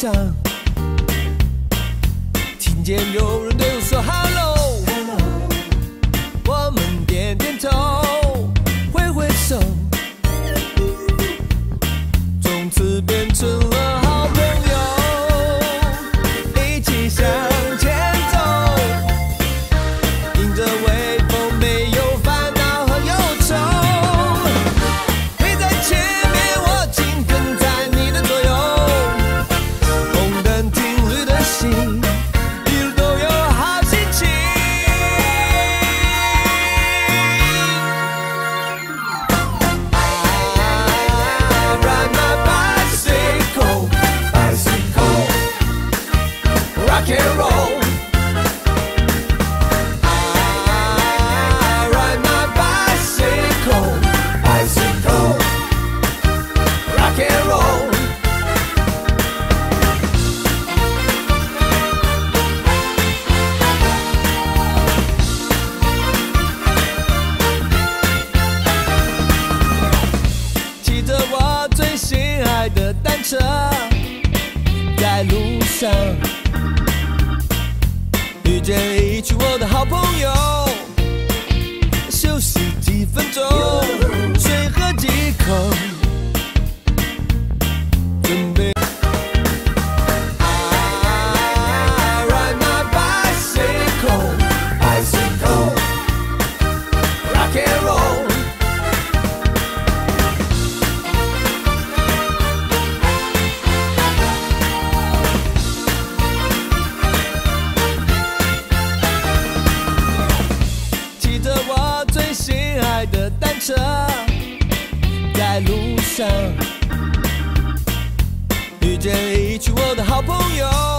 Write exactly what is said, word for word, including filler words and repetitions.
上，听见有人对我说 hello， 我们点点头，挥挥手，从此变成了好朋友，一起向前走，迎着微风，没有烦恼和忧愁。你在前面，我紧跟在你的左右，红灯停绿的心，一路都有好心情。I ride my bicycle, bicycle, rock and roll. I ride my bicycle, bicycle, rock and roll. 骑着我最心爱的单车，在路上遇见一群我的好朋友，休息几分钟，水喝几口，准备。I ride my bicycle, bicycle, rock and roll. 骑着我最心爱的单车，在路上遇见一群我的好朋友。